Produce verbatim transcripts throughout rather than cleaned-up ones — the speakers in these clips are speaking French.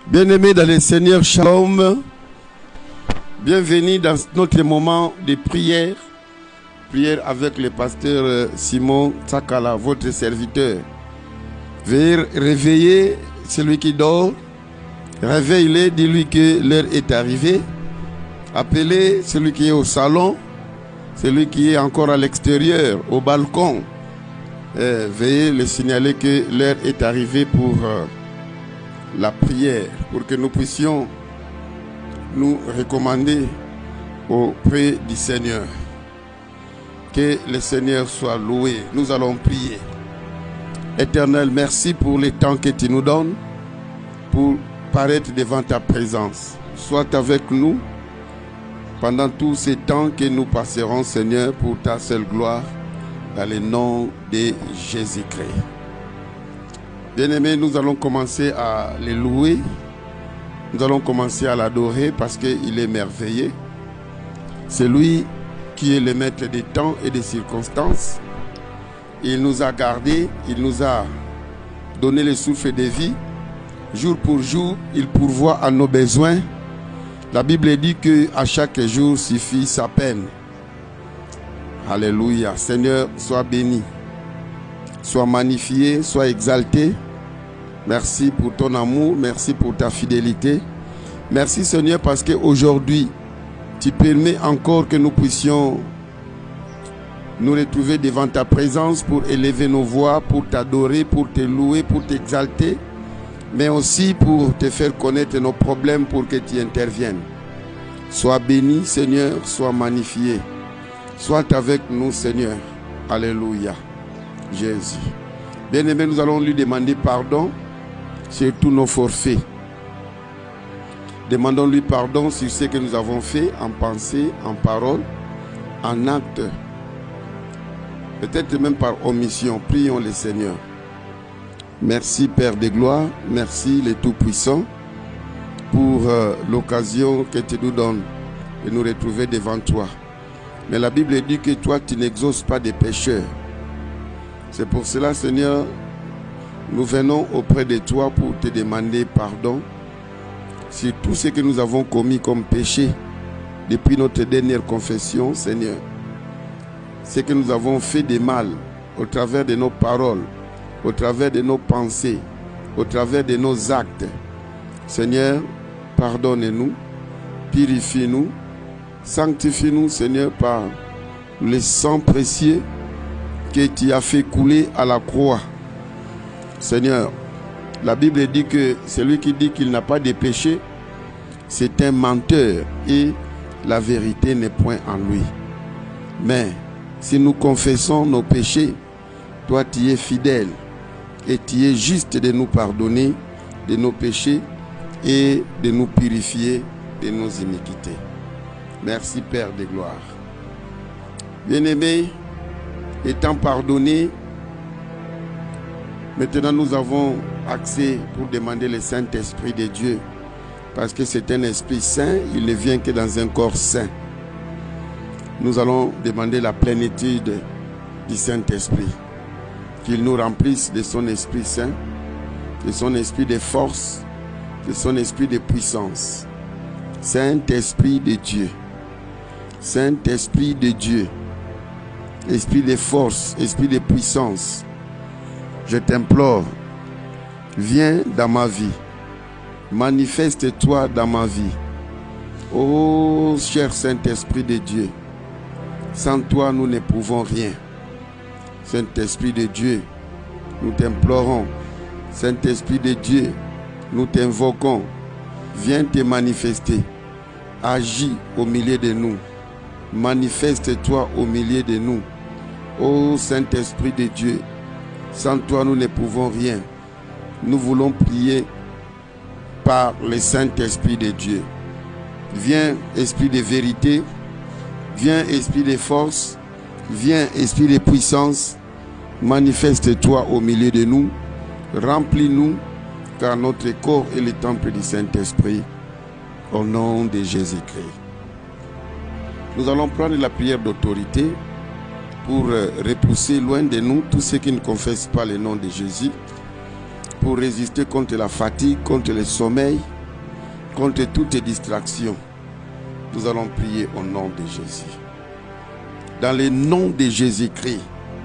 Bien-aimés dans le Seigneur, Shalom. Bienvenue dans notre moment de prière. Prière avec le pasteur Simon Tsakala, votre serviteur. Veuillez réveiller celui qui dort. Réveillez-le, dis-lui que l'heure est arrivée. Appelez celui qui est au salon, celui qui est encore à l'extérieur, au balcon. Et veuillez le signaler que l'heure est arrivée pour euh, la prière, pour que nous puissions nous recommander auprès du Seigneur. Que le Seigneur soit loué. Nous allons prier. Éternel, merci pour le temps que tu nous donnes pour paraître devant ta présence. Sois avec nous pendant tous ces temps que nous passerons, Seigneur, pour ta seule gloire, dans le nom de Jésus-Christ. Bien-aimés, nous allons commencer à les louer. Nous allons commencer à l'adorer parce qu'il est merveilleux. C'est lui qui est le maître des temps et des circonstances. Il nous a gardés, il nous a donné le souffle de vie. Jour pour jour, il pourvoit à nos besoins. La Bible dit qu'à chaque jour suffit sa peine. Alléluia. Seigneur, sois béni. Sois magnifié, sois exalté. Merci pour ton amour, merci pour ta fidélité. Merci Seigneur parce qu'aujourd'hui, tu permets encore que nous puissions nous retrouver devant ta présence pour élever nos voix, pour t'adorer, pour te louer, pour t'exalter, mais aussi pour te faire connaître nos problèmes pour que tu interviennes. Sois béni Seigneur, sois magnifié. Sois avec nous Seigneur. Alléluia. Jésus. Bien-aimé, nous allons lui demander pardon sur tous nos forfaits. Demandons-lui pardon sur ce que nous avons fait en pensée, en parole, en acte, peut-être même par omission. Prions le Seigneur. Merci Père de gloire, merci le Tout-Puissant pour euh, l'occasion que tu nous donnes de nous retrouver devant toi. Mais la Bible dit que toi tu n'exauces pas des pécheurs. C'est pour cela Seigneur, nous venons auprès de toi pour te demander pardon sur tout ce que nous avons commis comme péché depuis notre dernière confession, Seigneur. Ce que nous avons fait de mal au travers de nos paroles, au travers de nos pensées, au travers de nos actes. Seigneur, pardonne-nous, purifie-nous, sanctifie-nous, Seigneur, par le sang précieux que tu as fait couler à la croix. Seigneur, la Bible dit que celui qui dit qu'il n'a pas de péché, c'est un menteur et la vérité n'est point en lui. Mais si nous confessons nos péchés, toi tu es fidèle et tu es juste de nous pardonner de nos péchés et de nous purifier de nos iniquités. Merci Père de gloire. Bien-aimés, étant pardonnés, maintenant nous avons accès pour demander le Saint-Esprit de Dieu. Parce que c'est un esprit saint, il ne vient que dans un corps saint. Nous allons demander la plénitude du Saint-Esprit. Qu'il nous remplisse de son Esprit Saint, de son Esprit de force, de son Esprit de puissance. Saint-Esprit de Dieu. Saint-Esprit de Dieu. Esprit de force, Esprit de puissance. Je t'implore, viens dans ma vie. Manifeste-toi dans ma vie. Ô cher Saint-Esprit de Dieu, sans toi nous ne pouvons rien. Saint-Esprit de Dieu, nous t'implorons. Saint-Esprit de Dieu, nous t'invoquons. Viens te manifester. Agis au milieu de nous. Manifeste-toi au milieu de nous. Ô Saint-Esprit de Dieu, sans toi nous ne pouvons rien. Nous voulons prier par le Saint-Esprit de Dieu. Viens, Esprit de vérité. Viens, Esprit de force. Viens, Esprit de puissance. Manifeste-toi au milieu de nous. Remplis-nous, car notre corps est le temple du Saint-Esprit. Au nom de Jésus-Christ. Nous allons prendre la prière d'autorité pour repousser loin de nous tous ceux qui ne confessent pas le nom de Jésus, pour résister contre la fatigue, contre le sommeil, contre toutes les distractions. Nous allons prier au nom de Jésus. Dans le nom de Jésus-Christ,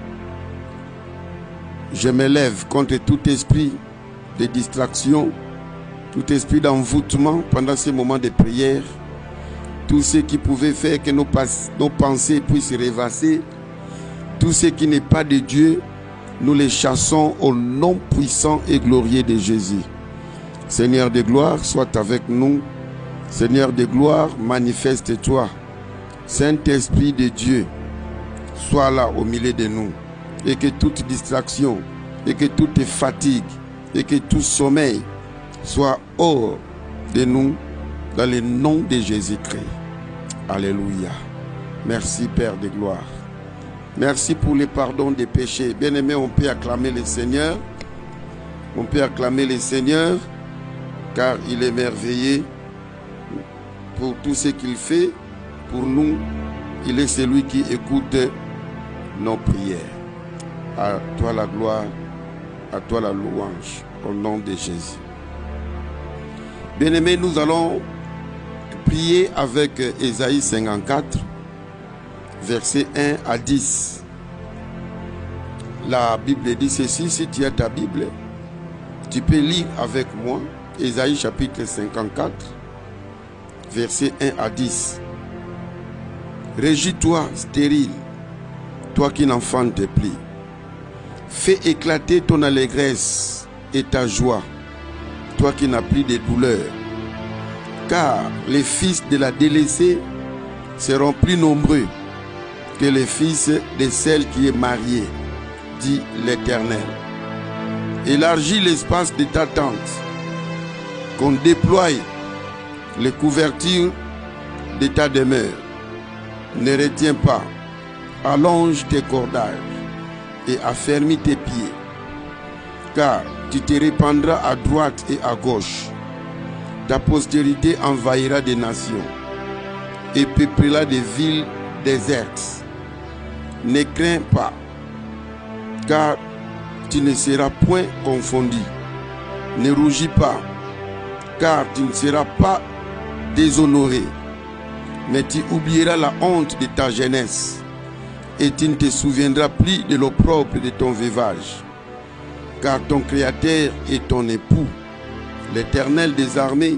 je m'élève contre tout esprit de distraction, tout esprit d'envoûtement pendant ces moments de prière, tout ce qui pouvait faire que nos, nos pensées puissent rêvasser, tout ce qui n'est pas de Dieu, nous les chassons au nom puissant et glorieux de Jésus. Seigneur de gloire, sois avec nous. Seigneur de gloire, manifeste-toi. Saint-Esprit de Dieu, sois là au milieu de nous. Et que toute distraction, et que toute fatigue, et que tout sommeil soit hors de nous, dans le nom de Jésus-Christ. Alléluia. Merci Père de gloire. Merci pour le pardon des péchés. Bien-aimés, on peut acclamer le Seigneur. On peut acclamer le Seigneur, car il est merveilleux pour tout ce qu'il fait. Pour nous, il est celui qui écoute nos prières. À toi la gloire, à toi la louange, au nom de Jésus. Bien-aimés, nous allons prier avec Ésaïe cinquante-quatre, versets un à dix. La Bible dit ceci, si tu as ta Bible, tu peux lire avec moi Ésaïe chapitre cinquante-quatre, versets un à dix. Régis-toi, stérile, toi qui n'enfantes plus. Fais éclater ton allégresse et ta joie, toi qui n'as plus de douleur. Car les fils de la délaissée seront plus nombreux que les fils de celle qui est mariée, dit l'Éternel. Élargis l'espace de ta tente, qu'on déploie les couvertures de ta demeure. Ne retiens pas, allonge tes cordages et affermis tes pieds, car tu te répandras à droite et à gauche. Ta postérité envahira des nations et peuplera des villes désertes. Ne crains pas, car tu ne seras point confondu. Ne rougis pas, car tu ne seras pas déshonoré. Mais tu oublieras la honte de ta jeunesse, et tu ne te souviendras plus de l'opprobre de ton veuvage. Car ton Créateur est ton époux, l'Éternel des armées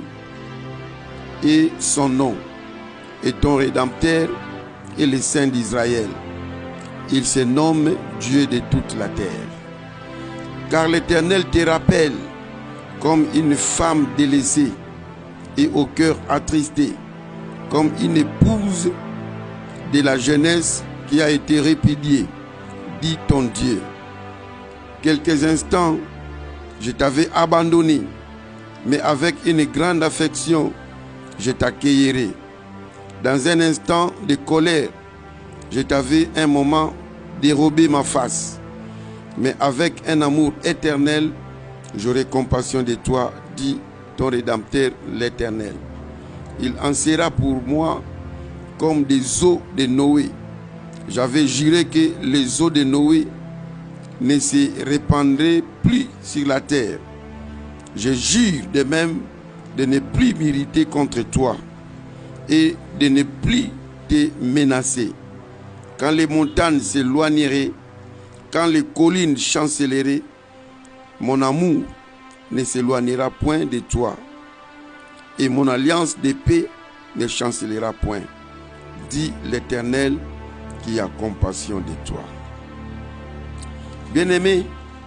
est son nom, et ton Rédempteur est le Saint d'Israël. Il se nomme Dieu de toute la terre. Car l'Éternel te rappelle comme une femme délaissée et au cœur attristé, comme une épouse de la jeunesse qui a été répudiée, dit ton Dieu. Quelques instants, je t'avais abandonné, mais avec une grande affection, je t'accueillerai. Dans un instant de colère, je t'avais un moment dérobé ma face, mais avec un amour éternel, j'aurai compassion de toi, dit ton Rédempteur l'Éternel. Il en sera pour moi comme des eaux de Noé. J'avais juré que les eaux de Noé ne se répandraient plus sur la terre. Je jure de même de ne plus m'irriter contre toi et de ne plus te menacer. Quand les montagnes s'éloigneraient, quand les collines chancelleraient, mon amour ne s'éloignera point de toi, et mon alliance de paix ne chancellera point, dit l'Éternel qui a compassion de toi. Bien-aimé,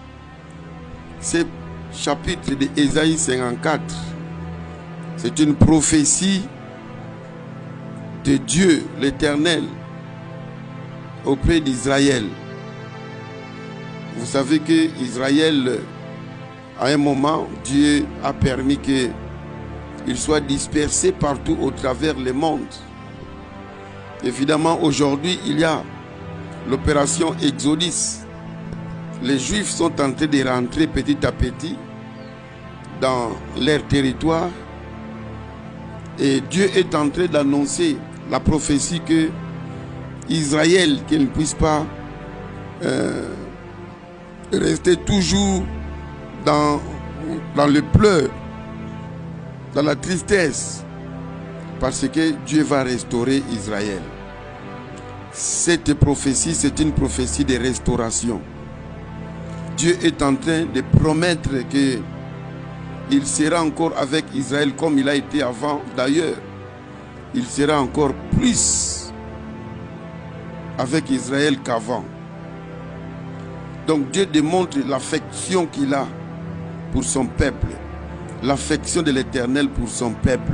ce chapitre de Ésaïe cinquante-quatre, c'est une prophétie de Dieu, l'Éternel, auprès d'Israël. Vous savez que Israël, à un moment, Dieu a permis qu'il soit dispersé partout au travers le monde. Évidemment, aujourd'hui, il y a l'opération Exodus. Les Juifs sont en train de rentrer petit à petit dans leur territoire. Et Dieu est en train d'annoncer la prophétie que Israël, qu'il ne puisse pas euh, rester toujours dans, dans le pleur. dans la tristesse, parce que Dieu va restaurer Israël. Cette prophétie, c'est une prophétie de restauration. Dieu est en train de promettre que il sera encore avec Israël comme il a été avant. D'ailleurs, il sera encore plus avec Israël qu'avant. Donc Dieu démontre l'affection qu'il a pour son peuple, l'affection de l'Éternel pour son peuple.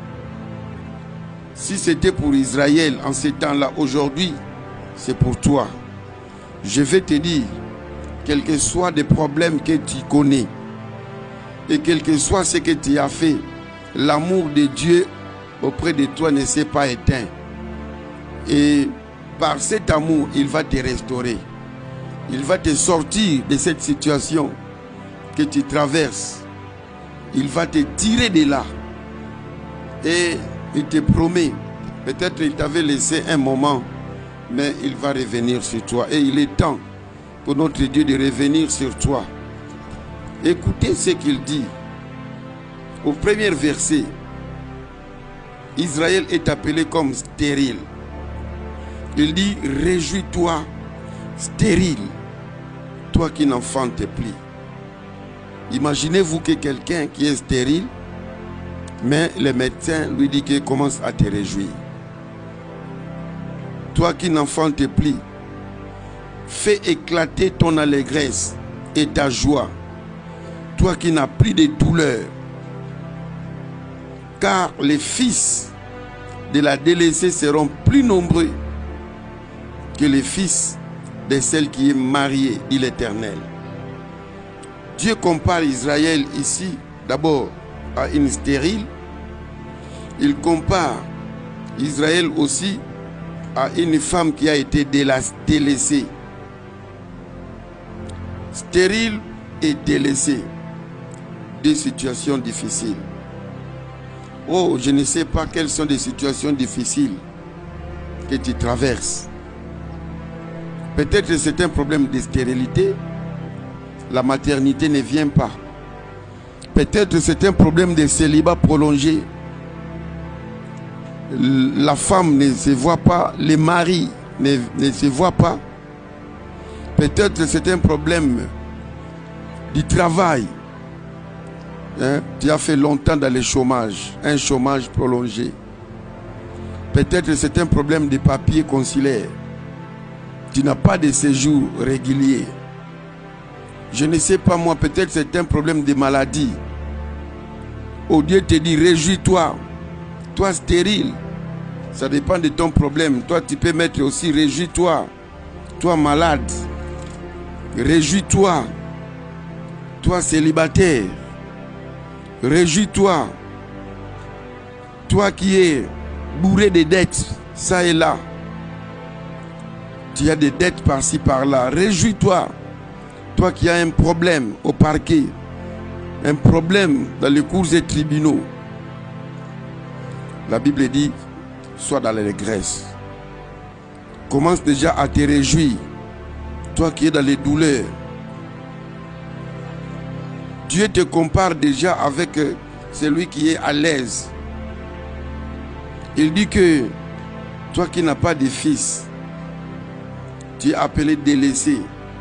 Si c'était pour Israël en ces temps-là, aujourd'hui, c'est pour toi. Je vais te dire, quels que soient les problèmes que tu connais, et quel que soit ce que tu as fait, l'amour de Dieu auprès de toi ne s'est pas éteint. Et par cet amour, il va te restaurer. Il va te sortir de cette situation que tu traverses. Il va te tirer de là. Et il te promet, peut-être il t'avait laissé un moment, mais il va revenir sur toi. Et il est temps pour notre Dieu de revenir sur toi. Écoutez ce qu'il dit. Au premier verset, Israël est appelé comme stérile. Il dit, réjouis-toi, stérile, toi qui n'enfantes plus. Imaginez-vous que quelqu'un qui est stérile, mais le médecin lui dit qu'il commence à te réjouir. Toi qui n'enfantes plus, fais éclater ton allégresse et ta joie. Toi qui n'as plus de douleur. Car les fils de la délaissée seront plus nombreux que les fils de celle qui est mariée, dit l'Éternel. Dieu compare Israël ici d'abord à une stérile. Il compare Israël aussi à une femme qui a été délaissée. Stérile et délaissée. Deux situations difficiles. Oh, je ne sais pas quelles sont des situations difficiles que tu traverses. Peut-être que c'est un problème de stérilité. La maternité ne vient pas. Peut-être que c'est un problème de célibat prolongé. La femme ne se voit pas, le mari ne, ne se voit pas. Peut-être que c'est un problème du travail. Hein? Tu as fait longtemps dans le chômage, un chômage prolongé. Peut-être que c'est un problème de papier consulaire. Tu n'as pas de séjour régulier. Je ne sais pas moi, peut-être que c'est un problème de maladie. Oh, Dieu te dit, réjouis-toi. Toi stérile, ça dépend de ton problème. Toi, tu peux mettre aussi, réjouis-toi. Toi malade, réjouis-toi. Toi célibataire, réjouis-toi. Toi qui es bourré de dettes, ça et là. Tu as des dettes par-ci, par-là. Réjouis-toi. Toi qui as un problème au parquet, un problème dans les cours et tribunaux. La Bible dit, sois dans l'allégresse. Commence déjà à te réjouir. Toi qui es dans les douleurs. Dieu te compare déjà avec celui qui est à l'aise. Il dit que toi qui n'as pas de fils, tu es appelé délaissé.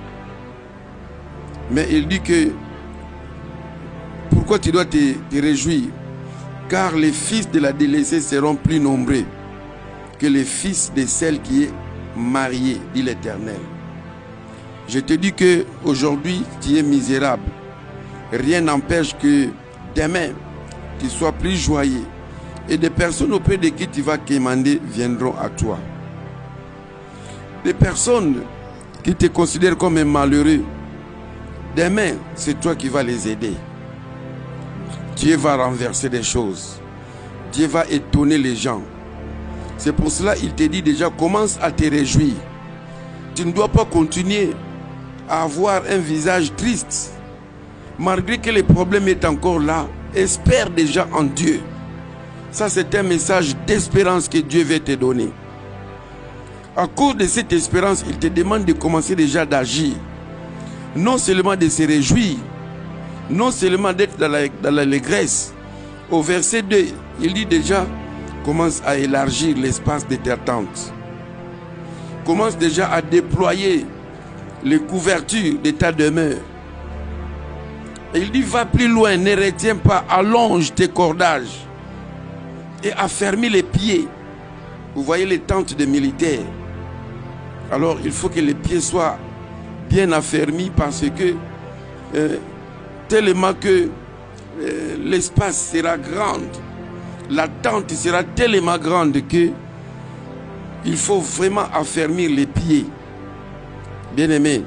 Mais il dit que pourquoi tu dois te, te réjouir? Car les fils de la délaissée seront plus nombreux que les fils de celle qui est mariée, dit l'Éternel. Je te dis que aujourd'hui tu es misérable. Rien n'empêche que demain tu sois plus joyeux. Et des personnes auprès de qui tu vas quémander viendront à toi. Des personnes qui te considèrent comme un malheureux, demain, c'est toi qui vas les aider. Dieu va renverser des choses. Dieu va étonner les gens. C'est pour cela qu'il te dit déjà, commence à te réjouir. Tu ne dois pas continuer à avoir un visage triste. Malgré que le problème est encore là, espère déjà en Dieu. Ça, c'est un message d'espérance que Dieu veut te donner. À cause de cette espérance, il te demande de commencer déjà d'agir. Non seulement de se réjouir, non seulement d'être dans l'allégresse. Au verset deux, il dit déjà, commence à élargir l'espace de ta tente. Commence déjà à déployer les couvertures de ta demeure. Et il dit, va plus loin, ne retiens pas, allonge tes cordages et affermis les pieds. Vous voyez les tentes des militaires. Alors il faut que les pieds soient bien affermis parce que euh, tellement que euh, l'espace sera grand, la tente sera tellement grande que il faut vraiment affermir les pieds. Bien aimé,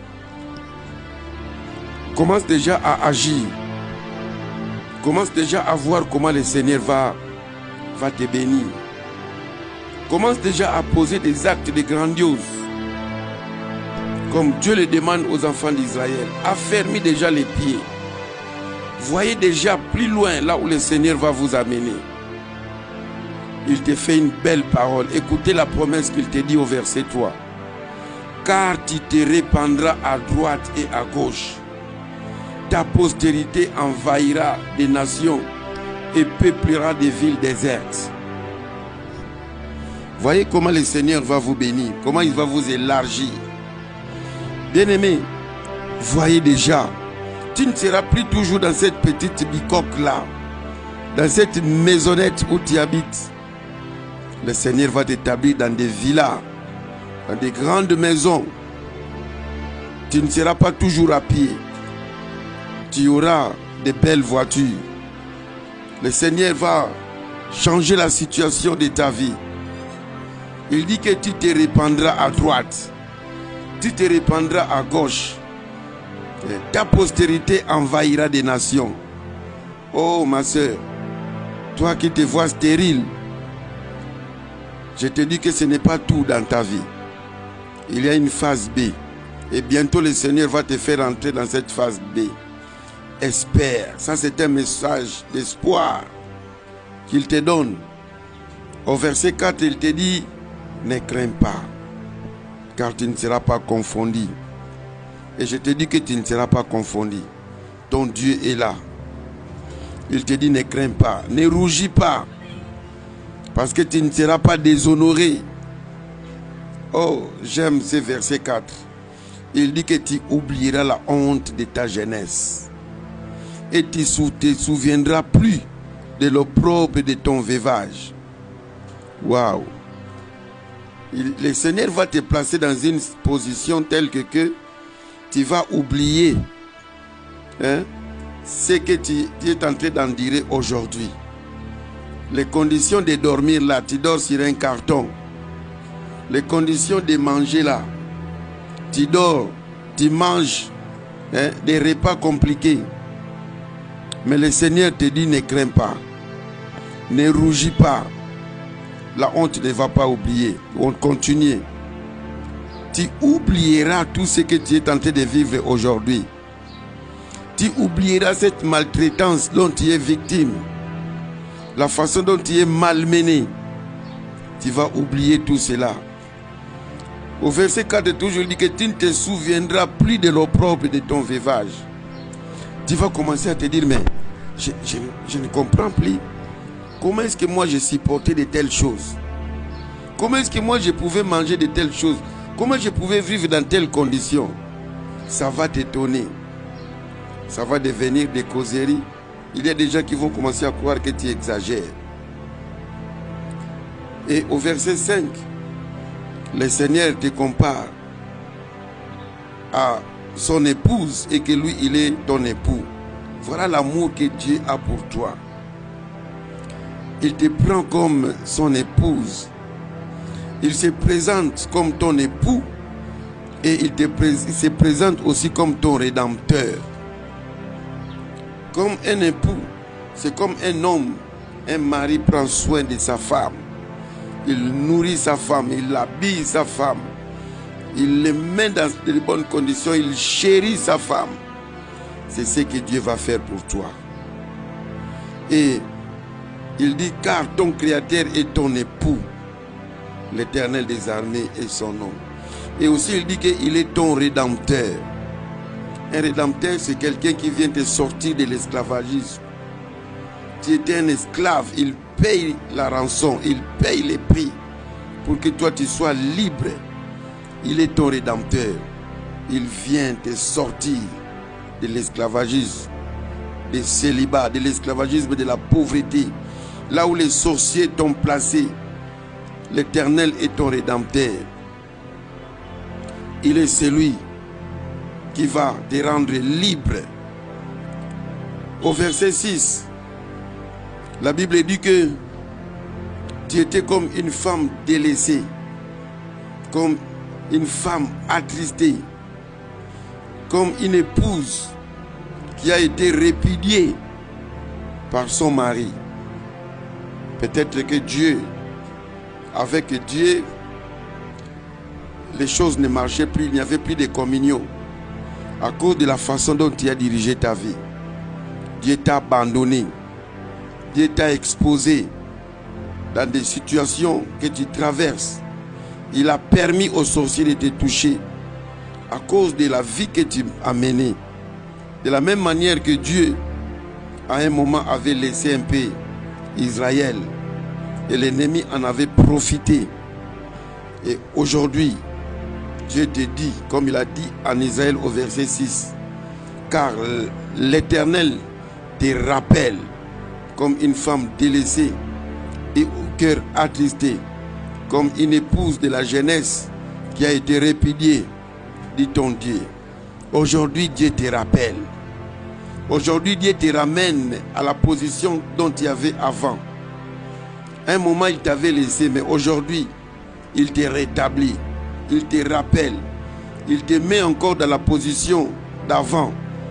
commence déjà à agir. Commence déjà à voir comment le Seigneur va, va te bénir. Commence déjà à poser des actes de grandiose. Comme Dieu le demande aux enfants d'Israël. Affermis déjà les pieds. Voyez déjà plus loin là où le Seigneur va vous amener. Il te fait une belle parole. Écoutez la promesse qu'il te dit au verset trois. Car tu te répandras à droite et à gauche. Ta postérité envahira des nations et peuplera des villes désertes. Voyez comment le Seigneur va vous bénir, comment il va vous élargir. Bien-aimé, voyez déjà, tu ne seras plus toujours dans cette petite bicoque-là, dans cette maisonnette où tu habites. Le Seigneur va t'établir dans des villas, dans des grandes maisons. Tu ne seras pas toujours à pied. Tu auras de belles voitures. Le Seigneur va changer la situation de ta vie. Il dit que tu te répandras à droite, tu te répandras à gauche. Et ta postérité envahira des nations. Oh ma soeur, toi qui te vois stérile, je te dis que ce n'est pas tout dans ta vie. Il y a une phase B. Et bientôt le Seigneur va te faire entrer dans cette phase B. Espère. Ça c'est un message d'espoir qu'il te donne. Au verset quatre, il te dit, ne crains pas, car tu ne seras pas confondu. Et je te dis que tu ne seras pas confondu. Ton Dieu est là. Il te dit, ne crains pas, ne rougis pas, parce que tu ne seras pas déshonoré. Oh, j'aime ce verset quatre. Il dit que tu oublieras la honte de ta jeunesse. Et tu ne te souviendras plus de l'opprobre de ton veuvage. Waouh! Le Seigneur va te placer dans une position telle que, que tu vas oublier hein, ce que tu, tu es en train d'endurer aujourd'hui. Les conditions de dormir là, tu dors sur un carton. Les conditions de manger là, tu dors, tu manges hein, des repas compliqués. Mais le Seigneur te dit, ne crains pas, ne rougis pas. La honte ne va pas oublier. On continue. Tu oublieras tout ce que tu es en train de vivre aujourd'hui. Tu oublieras cette maltraitance dont tu es victime. La façon dont tu es malmené. Tu vas oublier tout cela. Au verset quatre, toujours dit que tu ne te souviendras plus de l'opprobre de ton veuvage. Tu vas commencer à te dire, mais je, je, je ne comprends plus. Comment est-ce que moi je supportais de telles choses? Comment est-ce que moi je pouvais manger de telles choses? Comment je pouvais vivre dans telles conditions? Ça va t'étonner. Ça va devenir des causeries. Il y a des gens qui vont commencer à croire que tu exagères. Et au verset cinq, le Seigneur te compare à son épouse et que lui, il est ton époux. Voilà l'amour que Dieu a pour toi. Il te prend comme son épouse. Il se présente comme ton époux et il, te pré il se présente aussi comme ton rédempteur. Comme un époux, c'est comme un homme. Un mari prend soin de sa femme. Il nourrit sa femme, il habille sa femme. Il le met dans de bonnes conditions, il chérit sa femme. C'est ce que Dieu va faire pour toi. Et il dit, car ton Créateur est ton époux. L'Éternel des armées est son nom. Et aussi il dit qu'il est ton rédempteur. Un rédempteur, c'est quelqu'un qui vient te sortir de l'esclavagisme. tu étais un esclave, il paye la rançon, il paye les prix pour que toi tu sois libre. Il est ton rédempteur. Il vient te sortir de l'esclavagisme, du célibat, de l'esclavagisme, de la pauvreté. Là où les sorciers t'ont placé, l'Éternel est ton rédempteur. Il est celui qui va te rendre libre. Au verset six, la Bible dit que tu étais comme une femme délaissée, comme une femme attristée, comme une épouse qui a été répudiée par son mari. Peut-être que Dieu, avec Dieu, les choses ne marchaient plus, il n'y avait plus de communion à cause de la façon dont tu as dirigé ta vie. Dieu t'a abandonné, Dieu t'a exposé dans des situations que tu traverses. Il a permis aux sorciers de te toucher à cause de la vie que tu as menée. De la même manière que Dieu, à un moment, avait laissé un peu Israël et l'ennemi en avait profité. Et aujourd'hui, Dieu te dit, comme il a dit en Israël au verset six, car l'Éternel te rappelle comme une femme délaissée et au cœur attristé, comme une épouse de la jeunesse qui a été répudiée, dit ton Dieu. Aujourd'hui, Dieu te rappelle. Aujourd'hui, Dieu te ramène à la position dont tu avais avant. Un moment, il t'avait laissé, mais aujourd'hui, il te rétablit. Il te rappelle. Il te met encore dans la position d'avant,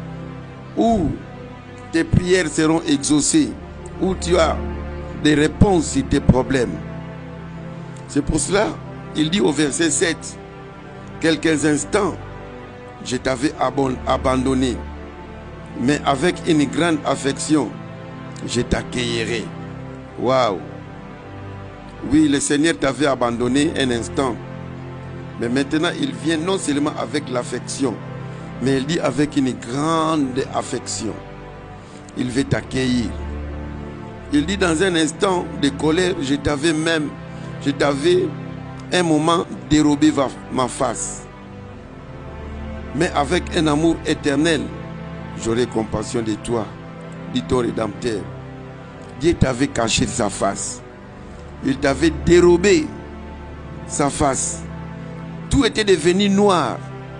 où tes prières seront exaucées, où tu as des réponses sur tes problèmes. C'est pour cela, il dit au verset sept, quelques instants, je t'avais abandonné, mais avec une grande affection, je t'accueillerai. Waouh! Oui, le Seigneur t'avait abandonné un instant, mais maintenant il vient non seulement avec l'affection, mais il dit avec une grande affection. Il veut t'accueillir. Il dit dans un instant de colère, je t'avais même, je t'avais un moment dérobé ma face. Mais avec un amour éternel, j'aurai compassion de toi, dit ton Rédempteur. Dieu t'avait caché sa face. Il t'avait dérobé sa face. Tout était devenu noir.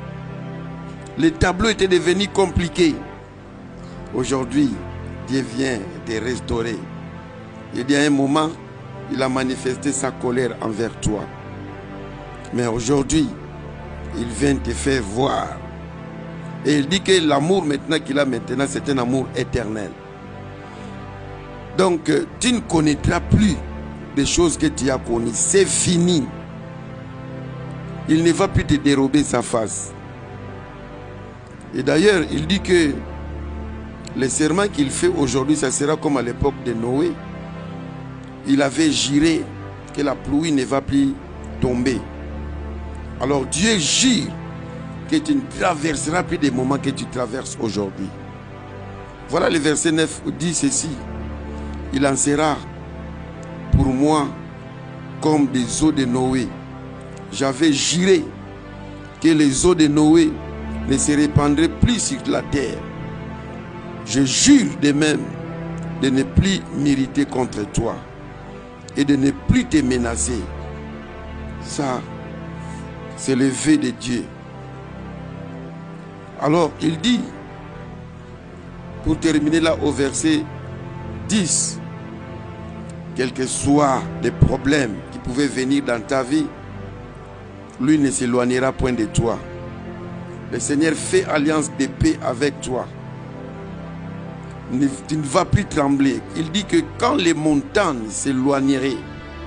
Les tableaux étaient devenus compliqués. Aujourd'hui, Dieu vient te restaurer. Il y a un moment, il a manifesté sa colère envers toi. Mais aujourd'hui, il vient te faire voir. Et il dit que l'amour maintenant qu'il a maintenant, c'est un amour éternel. Donc, tu ne connaîtras plus des choses que tu as connues. C'est fini. Il ne va plus te dérober sa face. Et d'ailleurs, il dit que le serment qu'il fait aujourd'hui, ça sera comme à l'époque de Noé. Il avait juré que la pluie ne va plus tomber. Alors Dieu jure que tu ne traverseras plus des moments que tu traverses aujourd'hui. Voilà le verset neuf dit ceci. Il en sera pour moi comme des eaux de Noé. J'avais juré que les eaux de Noé ne se répandraient plus sur la terre. Je jure de même de ne plus m'irriter contre toi et de ne plus te menacer. Ça, c'est le vœu de Dieu. Alors, il dit, pour terminer là au verset dix, quels que soient les problèmes qui pouvaient venir dans ta vie, lui ne s'éloignera point de toi. Le Seigneur fait alliance de paix avec toi. Tu ne vas plus trembler. Il dit que quand les montagnes s'éloigneraient,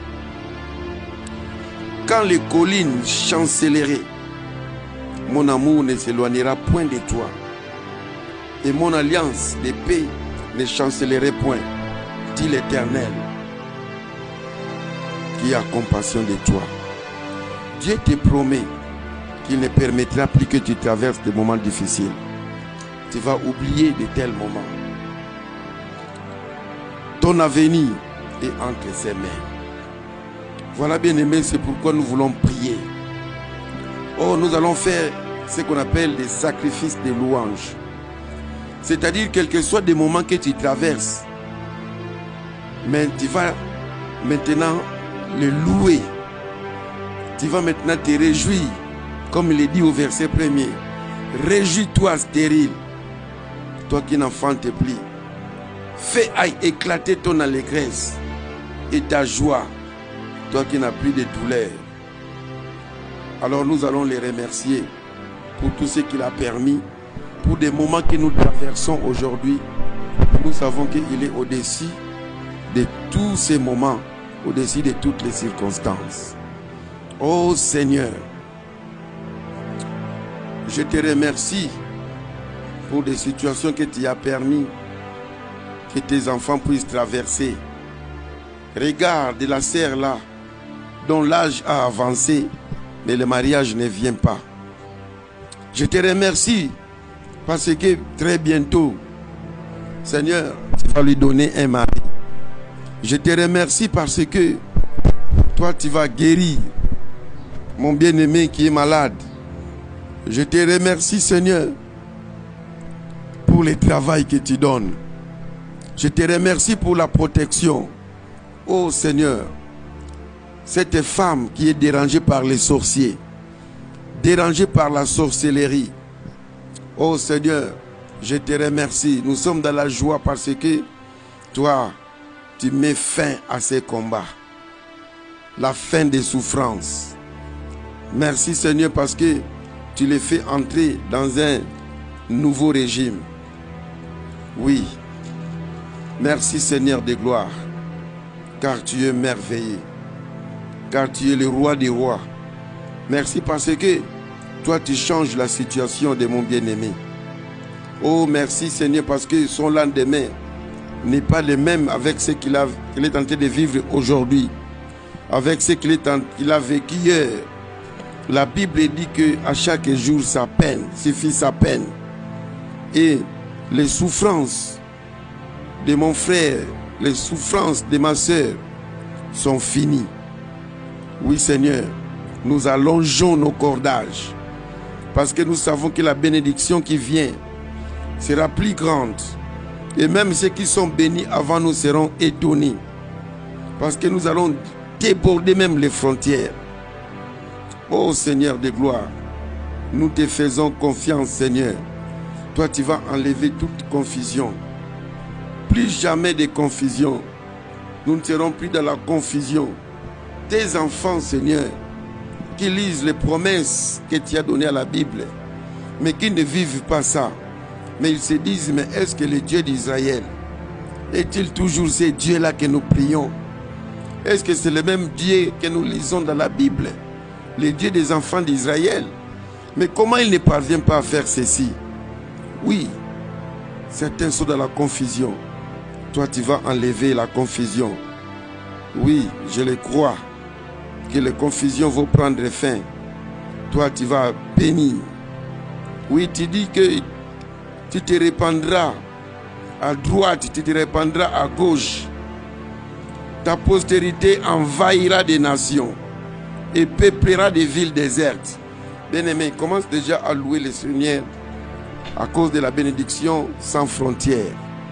quand les collines chancelleraient, mon amour ne s'éloignera point de toi. Et mon alliance de paix ne chancellerait point, dit l'Éternel, qui a compassion de toi. Dieu te promet qu'il ne permettra plus que tu traverses des moments difficiles. Tu vas oublier de tels moments. Ton avenir est entre ses mains. Voilà, bien-aimés, c'est pourquoi nous voulons prier. Oh, nous allons faire ce qu'on appelle des sacrifices de louange. C'est-à-dire, quels que soient des moments que tu traverses, mais tu vas maintenant le louer. Tu vas maintenant te réjouir, comme il est dit au verset premier. Réjouis-toi, stérile, toi qui n'enfantes plus. Fais aille éclater ton allégresse et ta joie, toi qui n'as plus de douleur. Alors nous allons les remercier pour tout ce qu'il a permis, pour des moments que nous traversons aujourd'hui. Nous savons qu'il est au-dessus de tous ces moments, au-dessus de toutes les circonstances. Oh Seigneur, je te remercie pour des situations que tu as permis que tes enfants puissent traverser. Regarde la sœur là, dont l'âge a avancé, mais le mariage ne vient pas. Je te remercie parce que très bientôt, Seigneur, tu vas lui donner un mari. Je te remercie parce que toi, tu vas guérir mon bien-aimé qui est malade. Je te remercie, Seigneur, pour le travail que tu donnes. Je te remercie pour la protection. Oh Seigneur, cette femme qui est dérangée par les sorciers, dérangée par la sorcellerie. Oh Seigneur, je te remercie. Nous sommes dans la joie parce que toi, tu mets fin à ces combats. La fin des souffrances. Merci Seigneur parce que tu les fais entrer dans un nouveau régime. Oui. Merci Seigneur de gloire. Car tu es merveilleux. Car tu es le roi des rois. Merci parce que toi tu changes la situation de mon bien-aimé. Oh merci Seigneur parce que son lendemain n'est pas le même avec ce qu'il a, qu'il est en train de vivre aujourd'hui. Avec ce qu'il est en, qu'il a vécu hier. La Bible dit qu'à chaque jour sa peine suffit sa peine. Et les souffrances de mon frère, les souffrances de ma soeur sont finies. Oui Seigneur, nous allongeons nos cordages parce que nous savons que la bénédiction qui vient sera plus grande. Et même ceux qui sont bénis avant nous seront étonnés parce que nous allons déborder même les frontières. Oh Seigneur de gloire, nous te faisons confiance Seigneur. Toi tu vas enlever toute confusion. Plus jamais de confusion. Nous ne serons plus dans la confusion. Tes enfants Seigneur, qui lisent les promesses que tu as données à la Bible, mais qui ne vivent pas ça. Mais ils se disent, mais est-ce que le Dieu d'Israël est-il toujours ce Dieu-là que nous prions? Est-ce que c'est le même Dieu que nous lisons dans la Bible? Le Dieu des enfants d'Israël. Mais comment il ne parvient pas à faire ceci? Oui, certains sont dans la confusion. Toi, tu vas enlever la confusion. Oui, je le crois, que les confusions vont prendre fin. Toi, tu vas bénir. Oui, tu dis que tu te répandras à droite, tu te répandras à gauche. Ta postérité envahira des nations et peuplera des villes désertes. Bien-aimé, commence déjà à louer le Seigneur à cause de la bénédiction sans frontières.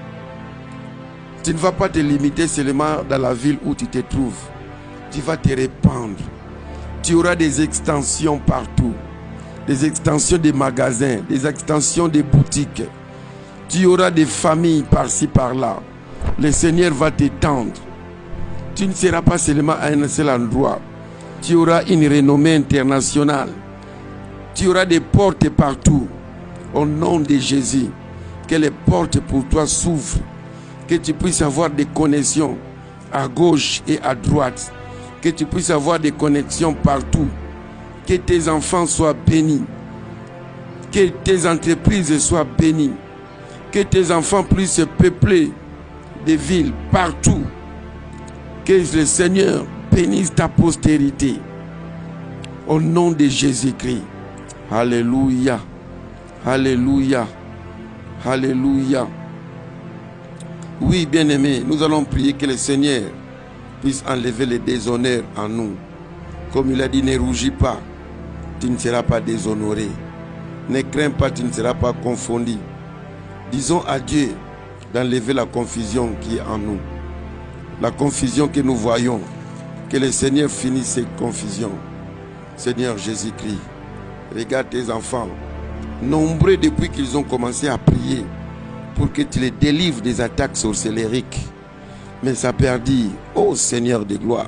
Tu ne vas pas te limiter seulement dans la ville où tu te trouves. Tu vas te répandre. Tu auras des extensions partout. Des extensions des magasins, des extensions des boutiques. Tu auras des familles par-ci par-là. Le Seigneur va t'étendre. Tu ne seras pas seulement à un seul endroit. Tu auras une renommée internationale. Tu auras des portes partout. Au nom de Jésus, que les portes pour toi s'ouvrent. Que tu puisses avoir des connexions à gauche et à droite. Que tu puisses avoir des connexions partout. Que tes enfants soient bénis. Que tes entreprises soient bénies. Que tes enfants puissent peupler des villes partout. Que le Seigneur bénisse ta postérité. Au nom de Jésus-Christ. Alléluia. Alléluia. Alléluia. Oui, bien-aimés, nous allons prier que le Seigneur puisse enlever les déshonneurs en nous. Comme il a dit, ne rougis pas, tu ne seras pas déshonoré. Ne crains pas, tu ne seras pas confondu. Disons à Dieu d'enlever la confusion qui est en nous. La confusion que nous voyons. Que le Seigneur finisse cette confusion. Seigneur Jésus-Christ, regarde tes enfants, nombreux depuis qu'ils ont commencé à prier pour que tu les délivres des attaques sorcellériques. Mais ça perdit, ô Seigneur de gloire,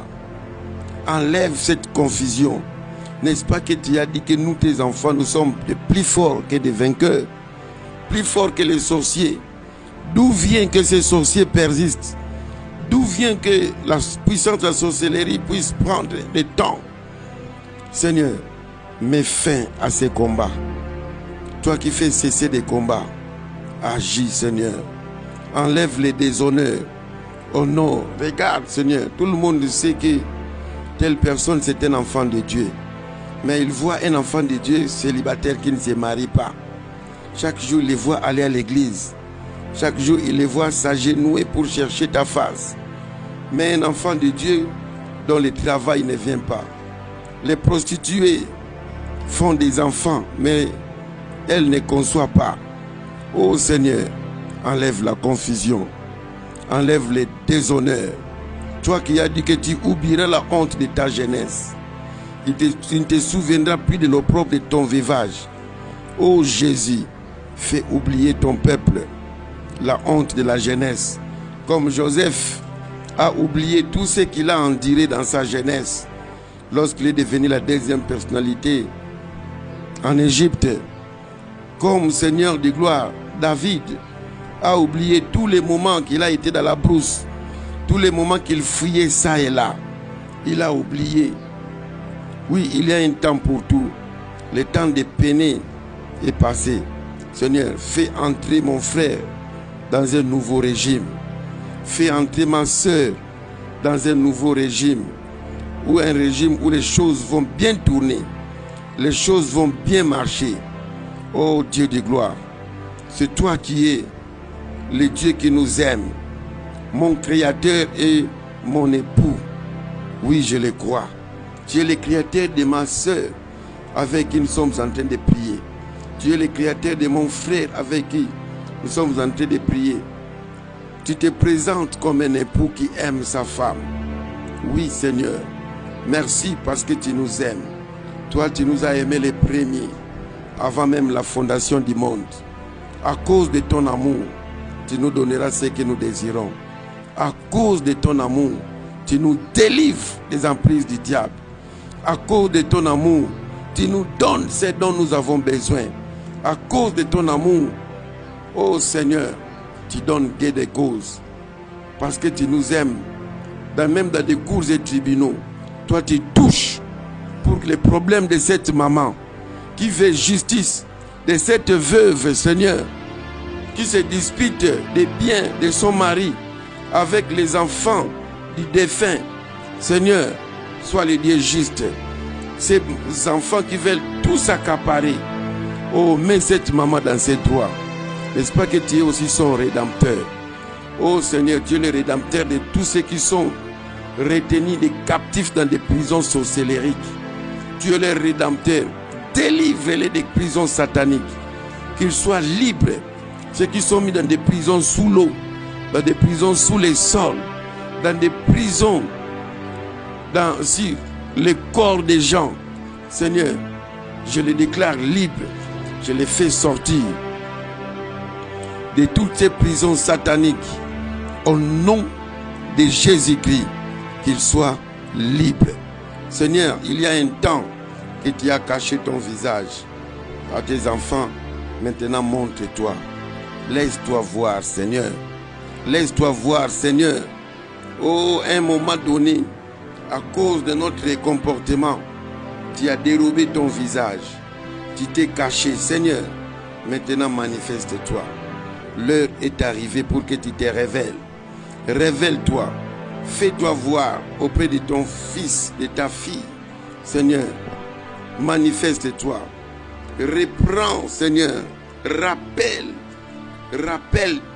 enlève cette confusion. N'est-ce pas que tu as dit que nous, tes enfants, nous sommes de plus forts que des vainqueurs, plus forts que les sorciers? D'où vient que ces sorciers persistent? D'où vient que la puissance de la sorcellerie puisse prendre le temps? Seigneur, mets fin à ces combats. Toi qui fais cesser des combats, agis, Seigneur. Enlève les déshonneurs. Honore. Regarde, Seigneur, tout le monde sait que telle personne, c'est un enfant de Dieu. Mais il voit un enfant de Dieu célibataire qui ne se marie pas. Chaque jour, il les voit aller à l'église. Chaque jour, il les voit s'agenouiller pour chercher ta face. Mais un enfant de Dieu dont le travail ne vient pas. Les prostituées font des enfants, mais elles ne conçoivent pas. Ô Seigneur, enlève la confusion. Enlève les déshonneurs. Toi qui as dit que tu oublieras la honte de ta jeunesse. Tu ne te souviendras plus de l'opprobre de ton veuvage. Ô Jésus, fais oublier ton peuple la honte de la jeunesse. Comme Joseph a oublié tout ce qu'il a enduré dans sa jeunesse. Lorsqu'il est devenu la deuxième personnalité en Égypte. Comme Seigneur de gloire, David a oublié tous les moments qu'il a été dans la brousse. Tous les moments qu'il fuyait ça et là. Il a oublié. Oui, il y a un temps pour tout. Le temps de peiner est passé. Seigneur, fais entrer mon frère dans un nouveau régime. Fais entrer ma soeur dans un nouveau régime. Ou un régime où les choses vont bien tourner. Les choses vont bien marcher. Oh Dieu de gloire, c'est toi qui es le Dieu qui nous aime. Mon Créateur et mon époux. Oui, je le crois. Tu es le Créateur de ma soeur avec qui nous sommes en train de prier. Tu es le Créateur de mon frère avec qui nous sommes en train de prier. Tu te présentes comme un époux qui aime sa femme. Oui, Seigneur. Merci parce que tu nous aimes. Toi, tu nous as aimés les premiers, avant même la fondation du monde. À cause de ton amour, tu nous donneras ce que nous désirons. À cause de ton amour, tu nous délivres des emprises du diable. À cause de ton amour, tu nous donnes ce dont nous avons besoin. À cause de ton amour, oh Seigneur, tu donnes gain de cause. Parce que tu nous aimes, dans, même dans des cours et tribunaux, toi tu touches pour les problèmes de cette maman qui fait justice, de cette veuve, Seigneur, qui se dispute des biens de son mari avec les enfants du défunt. Seigneur, sois le Dieu juste. Ces enfants qui veulent tout s'accaparer. Oh, mets cette maman dans ses droits. N'est-ce pas que tu es aussi son rédempteur? Oh Seigneur, tu es le rédempteur de tous ceux qui sont retenus des captifs dans des prisons sorcellériques. Tu es le rédempteur. Délivre-les des prisons sataniques. Qu'ils soient libres. Ceux qui sont mis dans des prisons sous l'eau, dans des prisons sous les sols, dans des prisons dans si, les corps des gens. Seigneur, je les déclare libres. Je les fais sortir de toutes ces prisons sataniques. Au nom de Jésus-Christ, qu'ils soient libres. Seigneur, il y a un temps que tu as caché ton visage à tes enfants. Maintenant, montre-toi. Laisse-toi voir, Seigneur. Laisse-toi voir, Seigneur. Oh, à un moment donné, à cause de notre comportement, tu as dérobé ton visage. Tu t'es caché, Seigneur. Maintenant, manifeste-toi. L'heure est arrivée pour que tu te révèles. Révèle-toi. Fais-toi voir auprès de ton fils, de ta fille. Seigneur, manifeste-toi. Reprends, Seigneur. Rappelle. Rappelle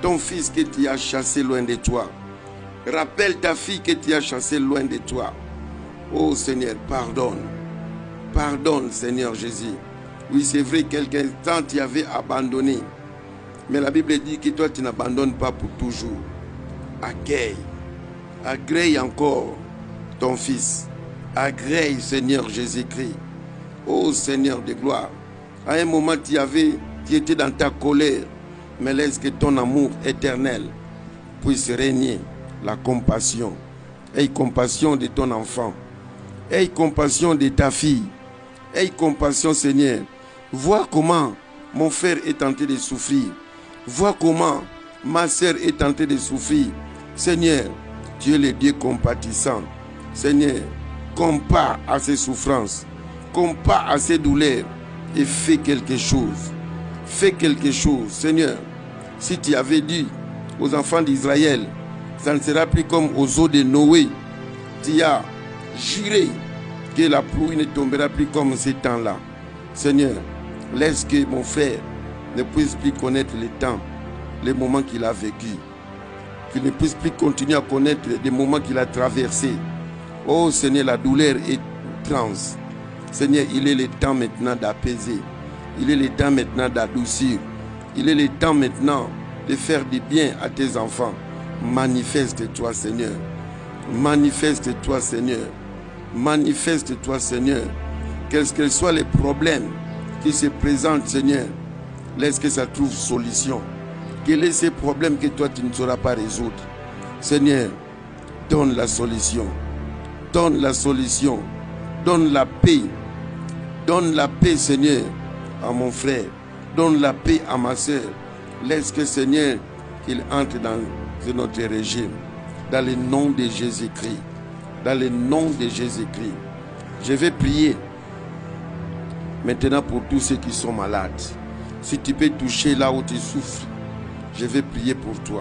ton fils que tu as chassé loin de toi. Rappelle ta fille que tu as chassée loin de toi. Oh Seigneur, pardonne. Pardonne, Seigneur Jésus. Oui, c'est vrai, quelqu'un temps tu avais abandonné. Mais la Bible dit que toi, tu n'abandonnes pas pour toujours. Accueille. Agrée encore ton fils. Agrée, Seigneur Jésus-Christ. Oh Seigneur de gloire. À un moment, tu, avais, tu étais dans ta colère. Mais laisse que ton amour éternel puisse régner. La compassion. Aie compassion de ton enfant. Aie compassion de ta fille. Aie compassion, Seigneur. Vois comment mon frère est tenté de souffrir. Vois comment ma soeur est tentée de souffrir. Seigneur, tu es le Dieu compatissant. Seigneur, compare à ses souffrances. Compare à ses douleurs. Et fais quelque chose. Fais quelque chose. Seigneur, si tu avais dit aux enfants d'Israël, ça ne sera plus comme aux eaux de Noé. Tu as juré que la pluie ne tombera plus comme ces temps-là. Seigneur, laisse que mon frère ne puisse plus connaître les temps, les moments qu'il a vécu. Qu'il ne puisse plus continuer à connaître les moments qu'il a traversés. Oh Seigneur, la douleur est trans. Seigneur, il est le temps maintenant d'apaiser. Il est le temps maintenant d'adoucir. Il est le temps maintenant de faire du bien à tes enfants. Manifeste-toi, Seigneur. Manifeste-toi, Seigneur. Manifeste-toi, Seigneur. Quels que soient les problèmes qui se présentent, Seigneur, laisse que ça trouve solution. Quels sont ces problèmes que toi, tu ne sauras pas résoudre? Seigneur, donne la solution. Donne la solution. Donne la paix. Donne la paix, Seigneur, à mon frère. Donne la paix à ma soeur. Laisse que, Seigneur, qu'il entre dans notre régime. Dans le nom de Jésus-Christ. Dans le nom de Jésus-Christ. Je vais prier maintenant pour tous ceux qui sont malades. Si tu peux toucher là où tu souffres, je vais prier pour toi.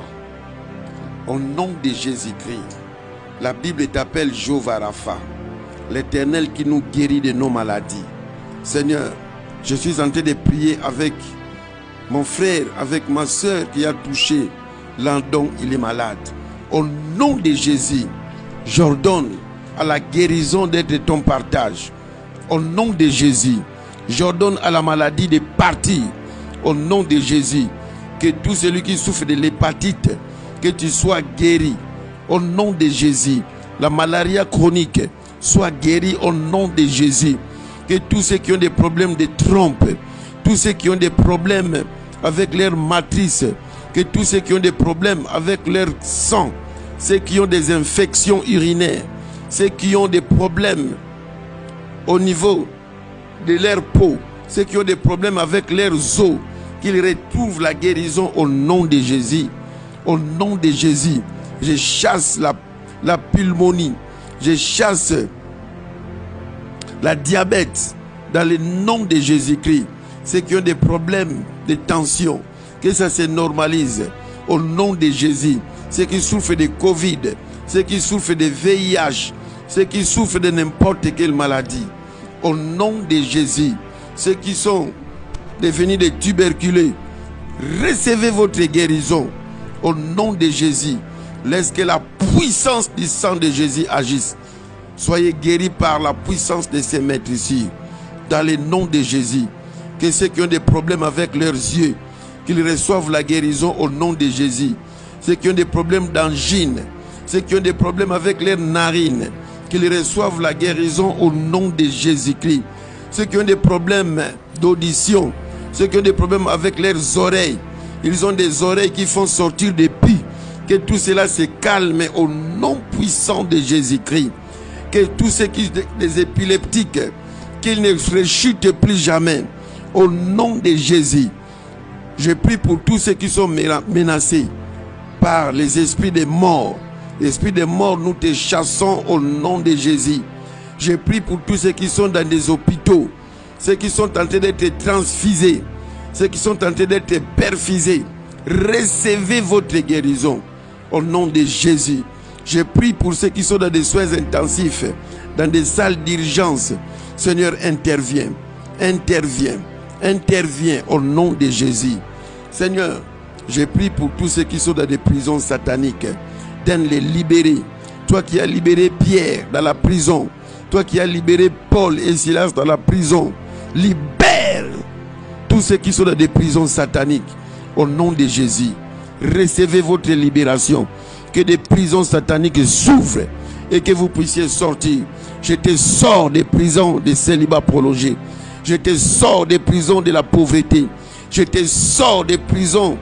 Au nom de Jésus-Christ. La Bible t'appelle Jéhovah Rapha, l'Éternel qui nous guérit de nos maladies. Seigneur, je suis en train de prier avec mon frère, avec ma soeur qui a touché l'un dont il est malade. Au nom de Jésus, j'ordonne à la guérison d'être ton partage. Au nom de Jésus, j'ordonne à la maladie de partir. Au nom de Jésus, que tout celui qui souffre de l'hépatite, que tu sois guéri. Au nom de Jésus, la malaria chronique soit guérie au nom de Jésus. Que tous ceux qui ont des problèmes de trompe, tous ceux qui ont des problèmes avec leur matrice, que tous ceux qui ont des problèmes avec leur sang, ceux qui ont des infections urinaires, ceux qui ont des problèmes au niveau de leur peau, ceux qui ont des problèmes avec leurs os, qu'ils retrouvent la guérison au nom de Jésus. Au nom de Jésus, je chasse la, la pulmonie, je chasse la diabète dans le nom de Jésus-Christ. Ceux qui ont des problèmes de tension, que ça se normalise au nom de Jésus. Ceux qui souffrent de Covid, ceux qui souffrent de V I H, ceux qui souffrent de n'importe quelle maladie, au nom de Jésus. Ceux qui sont devenus des tuberculeux, recevez votre guérison au nom de Jésus. Laisse que la puissance du sang de Jésus agisse. Soyez guéris par la puissance de ces maîtres ici, dans le nom de Jésus. Que ceux qui ont des problèmes avec leurs yeux, qu'ils reçoivent la guérison au nom de Jésus. Ceux qui ont des problèmes d'angine, ceux qui ont des problèmes avec leurs narines, qu'ils reçoivent la guérison au nom de Jésus-Christ. Ceux qui ont des problèmes d'audition, ceux qui ont des problèmes avec leurs oreilles, ils ont des oreilles qui font sortir des pis. Que tout cela se calme au nom puissant de Jésus-Christ. Que tous ceux qui sont des épileptiques, qu'ils ne rechutent plus jamais. Au nom de Jésus, je prie pour tous ceux qui sont menacés par les esprits des morts. Esprit des morts, nous te chassons au nom de Jésus. Je prie pour tous ceux qui sont dans des hôpitaux, ceux qui sont tentés d'être transfusés, ceux qui sont tentés d'être perfusés. Recevez votre guérison au nom de Jésus. Je prie pour ceux qui sont dans des soins intensifs, dans des salles d'urgence. Seigneur, interviens, interviens, interviens au nom de Jésus. Seigneur, Je prie pour tous ceux qui sont dans des prisons sataniques, d'en les libérer. Toi qui as libéré Pierre dans la prison, toi qui as libéré Paul et Silas dans la prison, libère tous ceux qui sont dans des prisons sataniques. Au nom de Jésus, recevez votre libération. Que des prisons sataniques s'ouvrent et que vous puissiez sortir. Je te sors des prisons de célibat prolongé. Je te sors des prisons de la pauvreté. Je te sors des prisons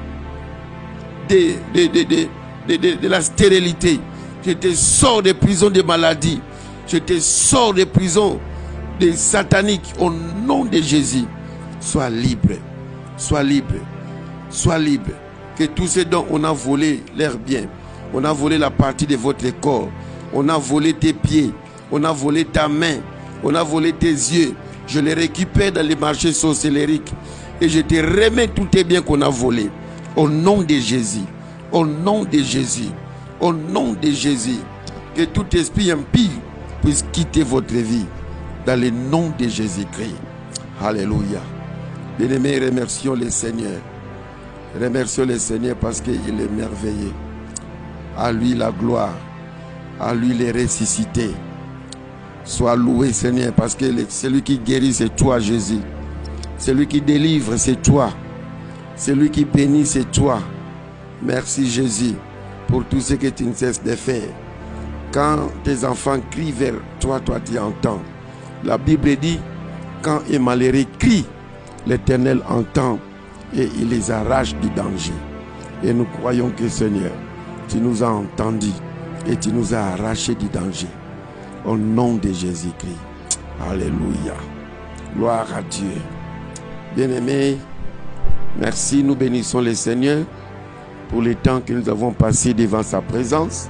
de, de, de, de, de, de, de la stérilité. Je te sors des prisons de maladies. Je te sors des prisons des sataniques. Au nom de Jésus, sois libre. Sois libre. Sois libre. Que tous ceux dont on a volé leurs biens, on a volé la partie de votre corps, on a volé tes pieds, on a volé ta main, on a volé tes yeux, je les récupère dans les marchés sorcellériques et je te remets tous tes biens qu'on a volés. Au nom de Jésus, au nom de Jésus, au nom de Jésus, que tout esprit impie puisse quitter votre vie dans le nom de Jésus-Christ. Alléluia. Bien-aimés, remercions le Seigneur. Remercions le Seigneur parce qu'il est merveilleux. À lui la gloire, à lui les ressuscités. Sois loué, Seigneur, parce que celui qui guérit, c'est toi, Jésus. Celui qui délivre, c'est toi. Celui qui bénit, c'est toi. Merci, Jésus, pour tout ce que tu ne cesses de faire. Quand tes enfants crient vers toi, toi tu entends. La Bible dit, quand un malheureux crie, l'Éternel entend et il les arrache du danger. Et nous croyons que, Seigneur, tu nous as entendus et tu nous as arrachés du danger. Au nom de Jésus-Christ. Alléluia. Gloire à Dieu. Bien-aimés, merci, nous bénissons le Seigneur pour le temps que nous avons passé devant sa présence.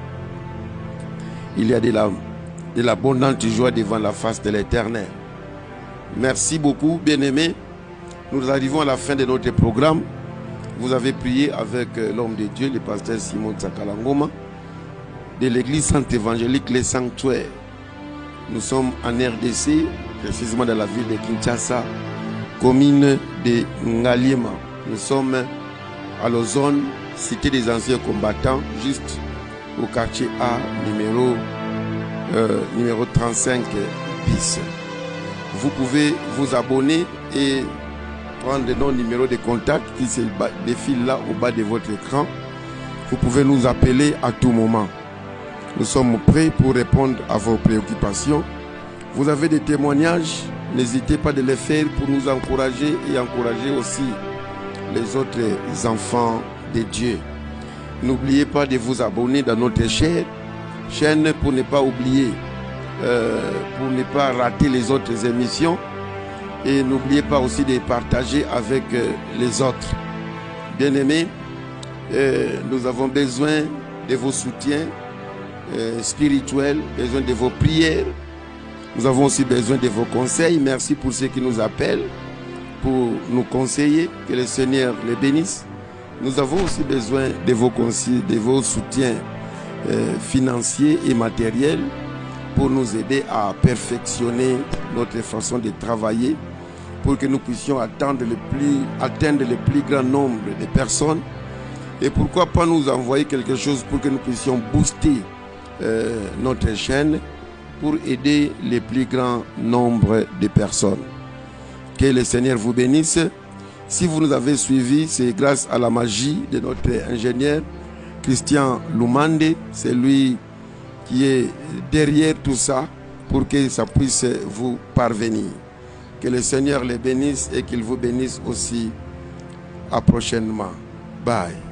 Il y a de la, de l'abondante joie devant la face de l'Éternel. Merci beaucoup, bien-aimés. Nous arrivons à la fin de notre programme. Vous avez prié avec l'homme de Dieu, le pasteur Simon Tsakala Ngoma, de l'église Sainte Évangélique Les Sanctuaires. Nous sommes en R D C, précisément dans la ville de Kinshasa, commune de Ngaliema. Nous sommes à l'Ozone, cité des anciens combattants, juste au quartier A, numéro, euh, numéro trente-cinq bis. Vous pouvez vous abonner et prendre nos numéros de contact qui se défilent là au bas de votre écran. Vous pouvez nous appeler à tout moment. Nous sommes prêts pour répondre à vos préoccupations. Vous avez des témoignages, n'hésitez pas de les faire pour nous encourager et encourager aussi les autres enfants de Dieu. N'oubliez pas de vous abonner dans notre chaîne, chaîne pour ne pas oublier, euh, pour ne pas rater les autres émissions. Et n'oubliez pas aussi de partager avec euh, les autres. Bien-aimés, euh, nous avons besoin de vos soutiens euh, spirituels, besoin de vos prières. Nous avons aussi besoin de vos conseils. Merci pour ceux qui nous appellent, pour nous conseiller. Que le Seigneur les bénisse. Nous avons aussi besoin de vos conseils, de vos soutiens euh, financiers et matériels pour nous aider à perfectionner notre façon de travailler, pour que nous puissions atteindre le plus, atteindre le plus grand nombre de personnes. Et pourquoi pas nous envoyer quelque chose pour que nous puissions booster euh, notre chaîne pour aider le plus grand nombre de personnes. Que le Seigneur vous bénisse. Si vous nous avez suivis, c'est grâce à la magie de notre ingénieur Christian Lumande. C'est lui qui est derrière tout ça pour que ça puisse vous parvenir. Que le Seigneur les bénisse et qu'il vous bénisse aussi. À prochainement. Bye.